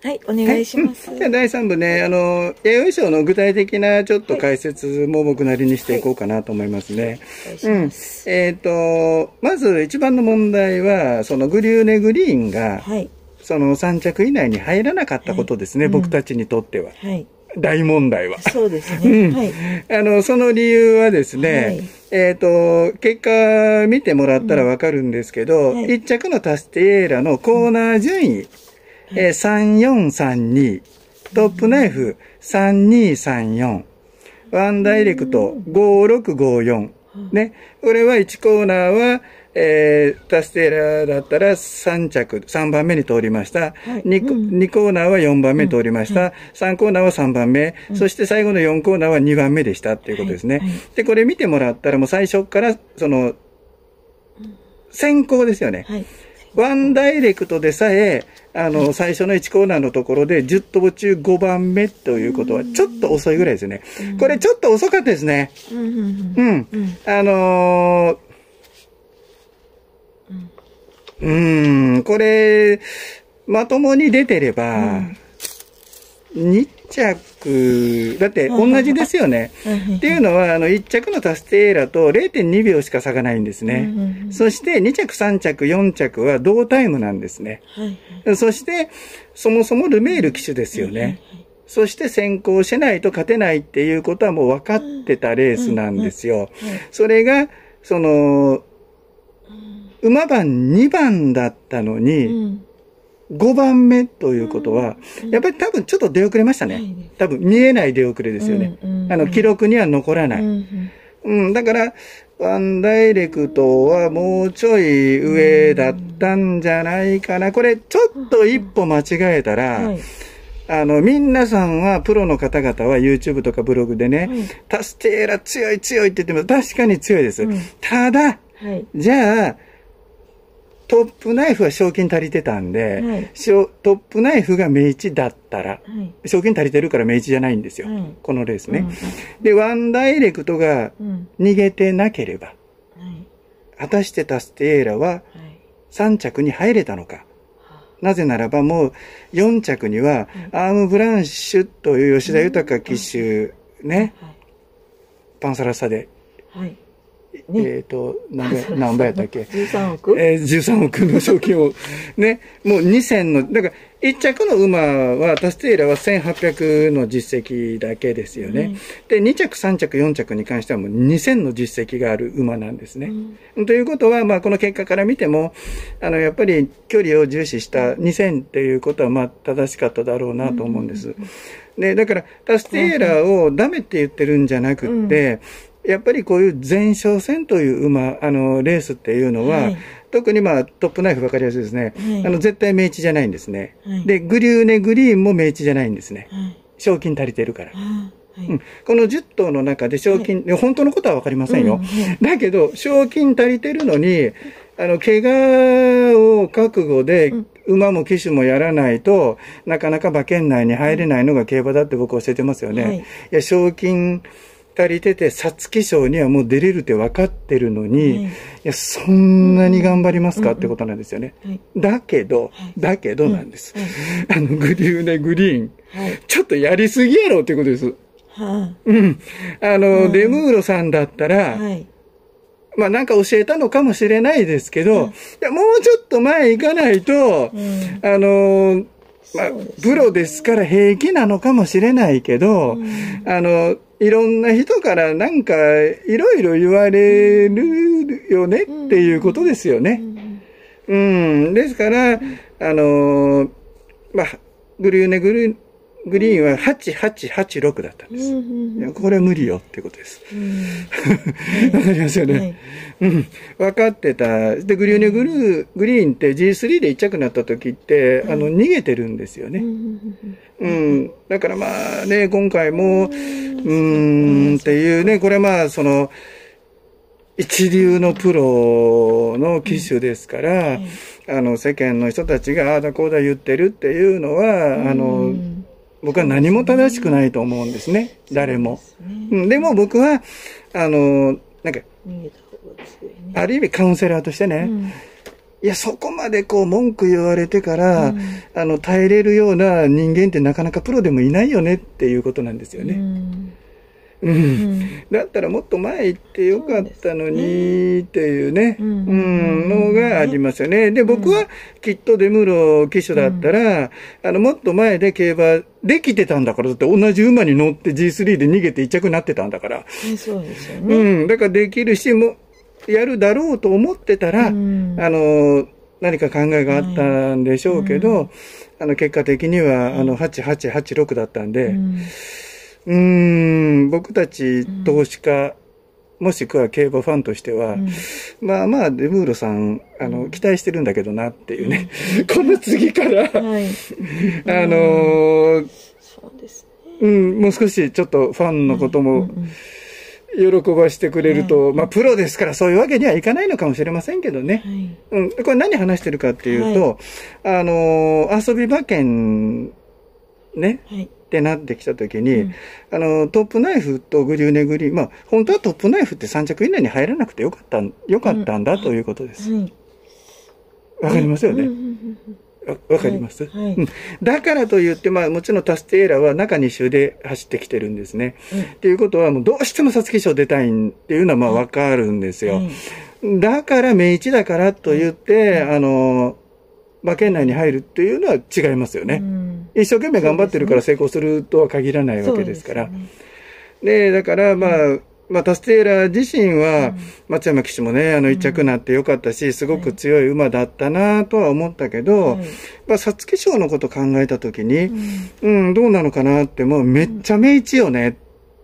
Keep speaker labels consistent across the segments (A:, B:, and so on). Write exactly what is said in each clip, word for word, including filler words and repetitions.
A: はい、お願いします。
B: はい、うん、じゃあだいさん部ね、あの、弥生賞の具体的なちょっと解説も僕なりにしていこうかなと思いますね。はい、うん。えっと、まず一番の問題は、そのグリューネグリーンが、はい、そのさん着以内に入らなかったことですね、はい、僕たちにとっては。はい。大問題は。
A: そうですね。
B: うん。はい。あの、その理由はですね、はい、えっと、結果見てもらったらわかるんですけど、うん、はい、いっ着のタスティエーラのコーナー順位、えー、さんよんさんに、トップナイフさんにさんよん、ワンダイレクトごろくごよん。ね。これはいちコーナーは、えー、タステーラだったらさん着、さんばんめに通りました。はい、2, うん、にコーナーはよんばんめに通りました。うんはい、さんコーナーはさんばんめ、うん、そして最後のよんコーナーはにばんめでしたっていうことですね。はいはい、で、これ見てもらったらもう最初から、その、先行ですよね。はい、ワンダイレクトでさえ、あの、最初のいちコーナーのところでじゅう等中ごばんめということは、ちょっと遅いぐらいですね。これちょっと遅かったですね。うん。あのー、うーん、これ、まともに出てれば、に着、だって同じですよね。っていうのは、あの、いっ着のタステーラと れいてんにびょうしか差がないんですね。そしてに着、さん着、よん着は同タイムなんですね。そして、そもそもルメール騎手ですよね。そして先行しないと勝てないっていうことはもう分かってたレースなんですよ。それが、その、馬番にばんだったのに、ごばんめということは、やっぱり多分ちょっと出遅れましたね。多分見えない出遅れですよね。あの、記録には残らない。うん、だから、ワンダイレクトはもうちょい上だったんじゃないかな。これ、ちょっと一歩間違えたら、あの、皆さんは、プロの方々は YouTube とかブログでね、タステーラ強い強いって言っても確かに強いです。ただ、じゃあ、トップナイフは賞金足りてたんで、はい、トップナイフが明治だったら、はい、賞金足りてるから明治じゃないんですよ。はい、このレースね、うん。で、ワンダイレクトが逃げてなければ、うん、果たしてタステーラはさん着に入れたのか。はい、なぜならばもうよん着にはアームブランシュという吉田豊騎手ね、はい、パンサラッサで。はいえっと、何倍、何倍やったっけ ?じゅうさんおく えー、じゅうさんおくの賞金を、ね、もうにせんの、だから、いっ着の馬は、タステーラはせんはっぴゃくの実績だけですよね。うん、で、に着、さん着、よん着に関してはもうにせんの実績がある馬なんですね。うん、ということは、まあ、この結果から見ても、あの、やっぱり距離を重視したにせんっていうことは、まあ、正しかっただろうなと思うんです。で、だから、タステーラをダメって言ってるんじゃなくって、うんやっぱりこういう前哨戦という馬、あの、レースっていうのは、はい、特にまあトップナイフ分かりやすいですね。はい、あの、絶対明治じゃないんですね。はい、で、グリューネグリーンも明治じゃないんですね。はい、賞金足りてるから。はいうん、このじゅっ頭の中で賞金、はい、本当のことは分かりませんよ。うんはい、だけど、賞金足りてるのに、あの、怪我を覚悟で、馬も騎手もやらないと、なかなか馬券内に入れないのが競馬だって僕教えてますよね。はい、いや、賞金、足りてて、皐月賞にはもう出れるって分かってるのに、はい、いや、そんなに頑張りますか、うん、ってことなんですよね。はい、だけど、はい、だけどなんです。うん、あの、グリューネグリーン、はい、ちょっとやりすぎやろっていうことです。はい、うん。あの、うん、デムーロさんだったら、はい、まあなんか教えたのかもしれないですけど、はい、いやもうちょっと前行かないと、うん、あの、まあ、プロですから平気なのかもしれないけど、うん、あの、いろんな人からなんかいろいろ言われるよねっていうことですよね。うん。うん、ですから、あの、まあ、グリューネグリーン、グリーンははちはちはちろくだったんです。いやこれは無理よっていうことです。わかりますよね。はい、うん。分かってた。で、グリューネグルー、グリーンって ジースリー でいっ着になった時って、あの、逃げてるんですよね。うん。だからまあね、今回も、うーんっていうね、これまあ、その、一流のプロの騎手ですから、あの、世間の人たちがああだこうだ言ってるっていうのは、あの、僕は何も正しくないと思うんですね。誰も。うん、でも僕は、あの、なんか、ある意味カウンセラーとしてね、 いや、そこまでこう文句言われてから、
A: うん、
B: あの、耐えれるような人間ってなかなかプロでもいないよねっていうことなんですよね。うんうん、だったらもっと前行ってよかったのにっていうね、う、ね、ん、のがありますよね。で、僕はきっとデムーロ騎手だったら、あの、もっと前で競馬できてたんだから、だって同じ馬に乗って ジースリー で逃げて一着になってたんだから。
A: そうですよね。
B: うん、だからできるし、もやるだろうと思ってたら、あの、何か考えがあったんでしょうけど、あの、結果的には、あの、はちはちはちろくだったんで、うーん、僕たち投資家、うん、もしくは競馬ファンとしては、うん、まあまあ、デムーロさん、あの、期待してるんだけどなっていうね、うん、この次から、はい、あのー、そうですね。うん、もう少しちょっとファンのことも、喜ばしてくれると、はい、まあ、プロですからそういうわけにはいかないのかもしれませんけどね。はい、うん、これ何話してるかっていうと、はい、あのー、遊び馬券、ね。はいってなってきたときに、うん、あの、トップナイフとグリューネグリーン、まあ、本当はトップナイフってさん着以内に入らなくてよかった、よかったんだということです。わ、うん、かりますよね。わかります、はいはい、だからといって、まあ、もちろんタスティエーラは中に周で走ってきてるんですね。うん、っていうことは、もうどうしても皐月賞出たいっていうのは、まあ、わかるんですよ。はい、だから、明治だからと言って、あの、馬券内に入るっていうのは違いますよね。うん、一生懸命頑張ってるから成功するとは限らないわけですから。で、ね、だから、まあ、うん、まあ、タスティエーラ自身は、うん、松山騎手もね、あの一着になってよかったし、すごく強い馬だったなとは思ったけど、はい、まあ、皐月賞のこと考えたときに、うん、うん、どうなのかなって、もうめっちゃ明治よねって、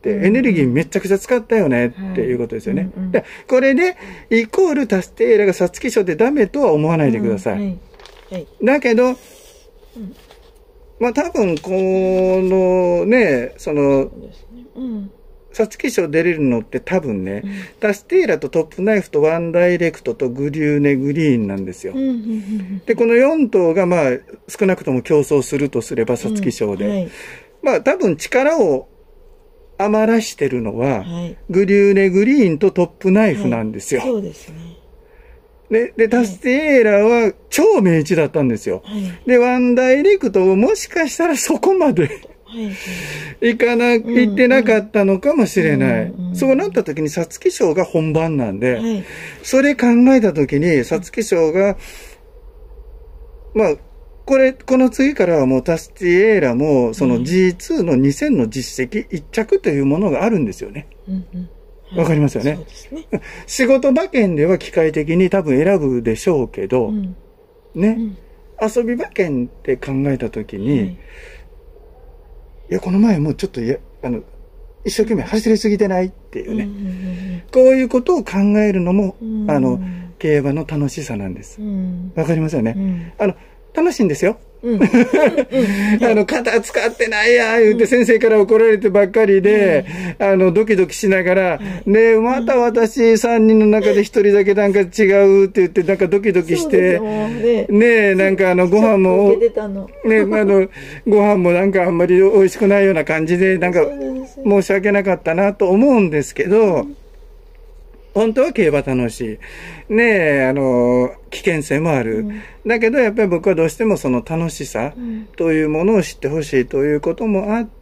B: エネルギーめちゃくちゃ使ったよねっていうことですよね。はい、でこれで、イコールタスティエーラが皐月賞でダメとは思わないでください。うん、はいはい、だけど、うん、まあ多分このね、その、皐月賞出れるのって多分ね、うん、タスティエーラとトップナイフとワンダイレクトとグリューネグリーンなんですよ。で、このよん頭がまあ少なくとも競争するとすれば皐月賞で、うんはい、まあ多分力を余らしてるのは、はい、グリューネグリーンとトップナイフなんですよ。はい、そうですね。で、で、タスティエーラは超明治だったんですよ。はい、で、ワンダイレクトももしかしたらそこまで行かな、行ってなかったのかもしれない。そうなった時に皐月賞が本番なんで、はい、それ考えた時に皐月賞が、まあ、これ、この次からはもうタスティエーラも、その ジーツー のにせんの実績いっ着というものがあるんですよね。うんうんわかりますよね。そうですね。仕事馬券では機械的に多分選ぶでしょうけど、うん、ね、うん、遊び馬券って考えたときに、はい、いや、この前もうちょっとや、あの、一生懸命走りすぎてないっていうね、うんうんうん、こういうことを考えるのも、うん、あの、競馬の楽しさなんです。わ、うん、かりますよね、うん。あの、楽しいんですよ。うん、あの、肩使ってないや、言って先生から怒られてばっかりで、うん、あの、ドキドキしながら、うん、ね、また私さんにんの中でひとりだけなんか違うって言って、なんかドキドキして、ね, ね、なんかあの、ご飯も、ね、あの、ご飯もなんかあんまり美味しくないような感じで、なんか申し訳なかったなと思うんですけど、うん本当は競馬楽しい。ねえ、あの、危険性もある。うん、だけど、やっぱり僕はどうしてもその楽しさというものを知ってほしいということもあって、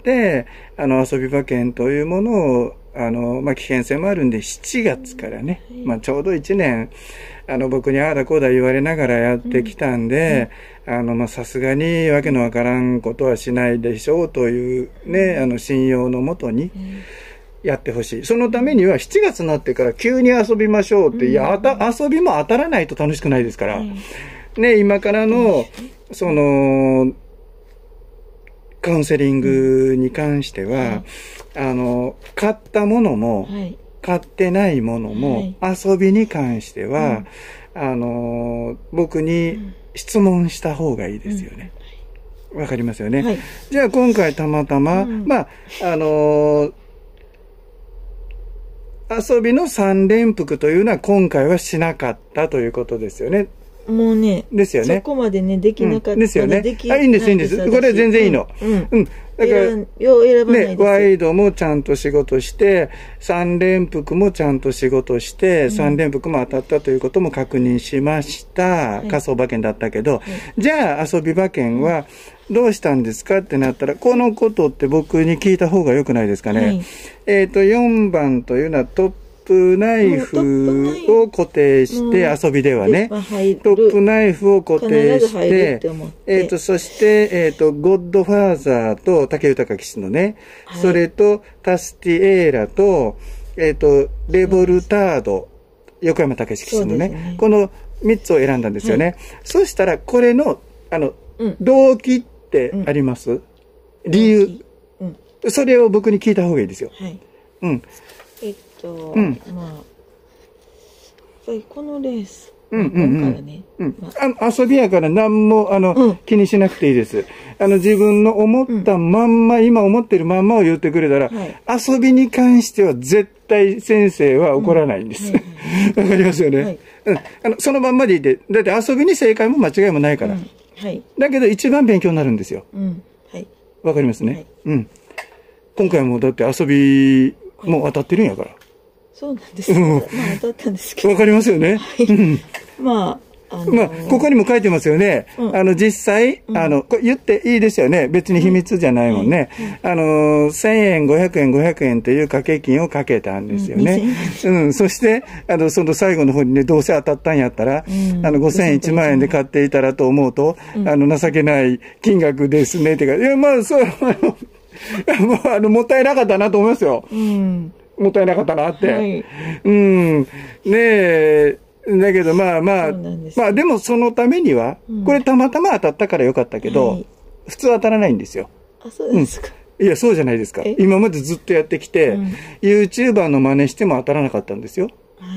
B: あの、遊び馬券というものを、あの、まあ、危険性もあるんで、しちがつからね、うん、まあ、ちょうどいちねん、あの、僕にああだこうだ言われながらやってきたんで、うん、あの、まあ、さすがにわけのわからんことはしないでしょうというね、あの、信用のもとに、うんやってほしい。そのためにはしちがつになってから急に遊びましょうって、うん、いや、あた、遊びも当たらないと楽しくないですから。うん、ね、今からの、その、カウンセリングに関しては、うん、あの、買ったものも、はい、買ってないものも、はい、遊びに関しては、うん、あの、僕に質問した方がいいですよね。わ、うん、かりますよね。はい、じゃあ今回たまたま、うん、まあ、あの、遊びの三連複というのは今回はしなかったということですよね。
A: もうね、
B: ですよね。
A: そこまでね、できなかった。
B: うん、ですよね。あ、いいんです、いいんです。これは全然いいの。うん。うん。だから、
A: よう選ばないです。
B: ね、ワイドもちゃんと仕事して、三連複もちゃんと仕事して、うん、三連複も当たったということも確認しました。はい、仮想馬券だったけど、はい、じゃあ遊び馬券はどうしたんですかってなったら、このことって僕に聞いた方が良くないですかね。はい、えっと、よんばんというのはトップトップナイフを固定して、遊びではね、トップナイフを固定して、えっと、そして、えっと、ゴッドファーザーと竹豊騎士のね、はい、それとタスティエーラと、えっと、レボルタード、横山武史騎士のね、ねこのみっつを選んだんですよね。はい、そしたら、これの、あの、うん、動機ってあります、うん、理由、うん、それを僕に聞いた方がいいですよ。はい、うん。
A: えっと、うん、まあ、やっぱりこのレース、うんうんうん、ね
B: うんまあ、遊びやから何もあの、うん、気にしなくていいです。あの自分の思ったまんま、うん、今思ってるまんまを言ってくれたら、はい、遊びに関しては絶対先生は怒らないんです。わ、うん、かりますよね、はいうんあの。そのまんまでいいで、だって遊びに正解も間違いもないから。うんはい、だけど一番勉強になるんですよ。わ、うんはい、かりますね、はいうん。今回もだって遊び、もう当たってるんやから。
A: そうなんですよ。まあ当たったんですけど。
B: わかりますよね。
A: まあ、あのー、
B: まあ、ここにも書いてますよね。うん、あの、実際、うん、あの、これ言っていいですよね。別に秘密じゃないもんね。うん、あの、せんえん、ごひゃくえん、ごひゃくえんという掛け金をかけたんですよね。うん、うん、そして、あの、その最後の方にね、どうせ当たったんやったら、うん、あの、ごせんえんいちまんえんで買っていたらと思うと、うん、あの、情けない金額ですね。てか、いや、まあ、そう、あの、もう、あの、もったいなかったなと思いますよ。うんもったいなかったなって。はい、うん。ねえ。だけど、まあまあ、まあでもそのためには、うん、これたまたま当たったからよかったけど、はい、普通当たらないんですよ。
A: あ、そうですか。
B: うん、いや、そうじゃないですか。今までずっとやってきて、うん、YouTuber の真似しても当たらなかったんですよ。はい。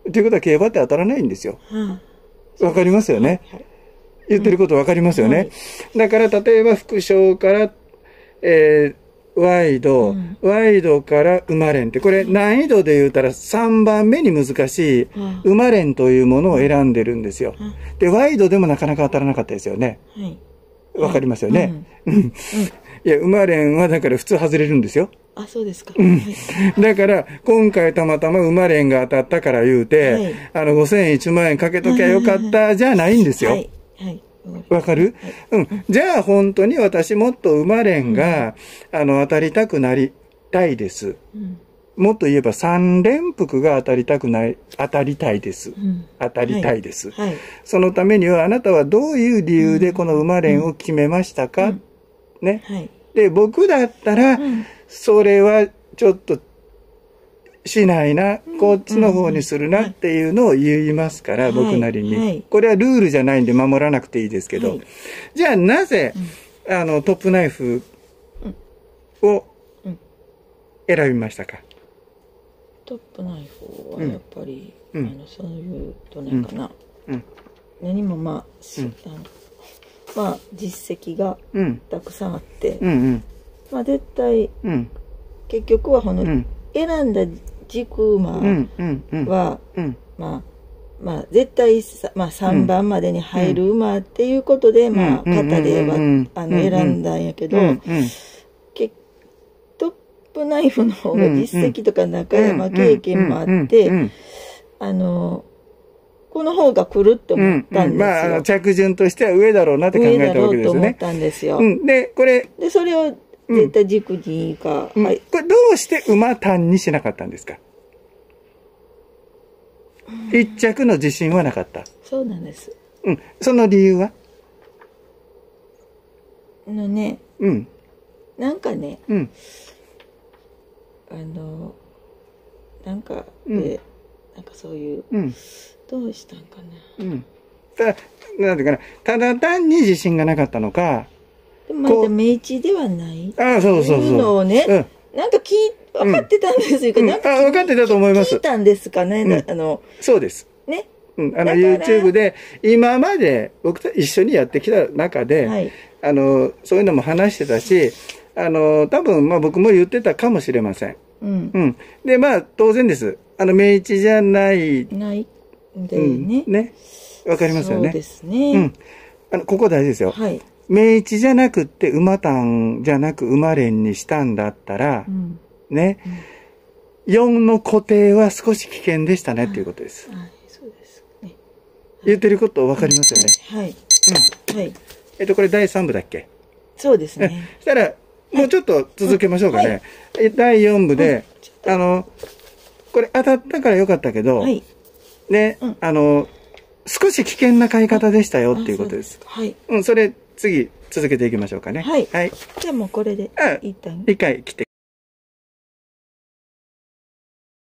B: ということは競馬って当たらないんですよ。わ、うん、かりますよね。はい、言ってることわかりますよね。はい、だから例えば副賞から、えーワイド、うん、ワイドから馬連って、これ難易度で言うたらさんばんめに難しい馬連というものを選んでるんですよ。うん、で、ワイドでもなかなか当たらなかったですよね。わ、はい、かりますよね。うん。うん、いや、馬連はだから普通外れるんですよ。
A: あ、そうですか。
B: うん。だから、今回たまたま馬連が当たったから言うて、はい、あのごせんえんいちまんえんかけときゃよかったじゃないんですよ。はい。はいわかる、はい、うん。じゃあ本当に私もっと馬連が、うん、あの当たりたくなりたいです。うん、もっと言えば三連複が当たりたくない、当たりたいです。うん、当たりたいです、はいはい。そのためにはあなたはどういう理由でこの馬連を決めましたか、うん、ね、はい。で、僕だったら、それはちょっとしないな、こっちの方にするなっていうのを言いますから、僕なりに、はいはい。これはルールじゃないんで守らなくていいですけど。はい、じゃあなぜ、うん、あの、トップナイフを選びましたか？
A: トップナイフはやっぱり、うん、あのそういうどうなんかな、うんうん、何もまあ、うん、あのまあ実績がたくさんあって、うんうん、まあ絶対、うん、結局はこの、うん、選んだ軸馬は、うんうんうん、まあまあ絶対さ、まあ、さんばんまでに入る馬っていうことで、うん、まあ型では、うん、あの選んだんやけど、うんうん、トップナイフの方が実績とか中山経験もあってあのこの方が来るって思ったんですよ。うんうん、まあ
B: 着順としては上だろうなって考えたわけですよね。上だろうと思ったんですよ。うん、でこれ
A: でそれを絶対軸にか、
B: うんはい、これどうして馬単にしなかったんですか？一着の自信はなかった。
A: そうなんです。
B: うん、その理由は？
A: のね、うん、なんかね、うん、あのなんかで、うん、なんかそういう、うん、どうしたんかな。うん、
B: たなんていうかな、ただ単に自信がなかったのか。
A: でもまた明治ではない。
B: ああ、そうそうそう。
A: いうのをね、うん、なんか聞い分かってたんですよ。
B: うん、なんかあ分かってたと思います。
A: 聞いたんですかね、うん、あの
B: そうです。ね。うん、あの YouTube で今まで僕と一緒にやってきた中で、はい、あのそういうのも話してたし、あの多分まあ僕も言ってたかもしれません。うん。うん、でまあ当然です。あの明治じゃない。
A: ないんでね。うん、ね。
B: わかりますよね。
A: そうですね。
B: うん。あの、ここ大事ですよ。
A: はい。
B: 明治じゃなくって馬単じゃなく馬連にしたんだったら、うん、ね、うん、よんの固定は少し危険でしたねっていうことです。
A: はい、はい、そうですね。
B: 言ってることわかりますよね。
A: はい。うん。はい。
B: えっと、これだいさん部だっけ？
A: そうですね。
B: そしたら、もうちょっと続けましょうかね。はい、だいよん部で、はい、あの、これ当たったからよかったけど、はい、ね、うん、あの、少し危険な買い方でしたよっていうことです。
A: はい。
B: うん、それ、次、続けていきましょうかね。
A: はい。はい。じゃあもうこれで、
B: 一旦。一回切って。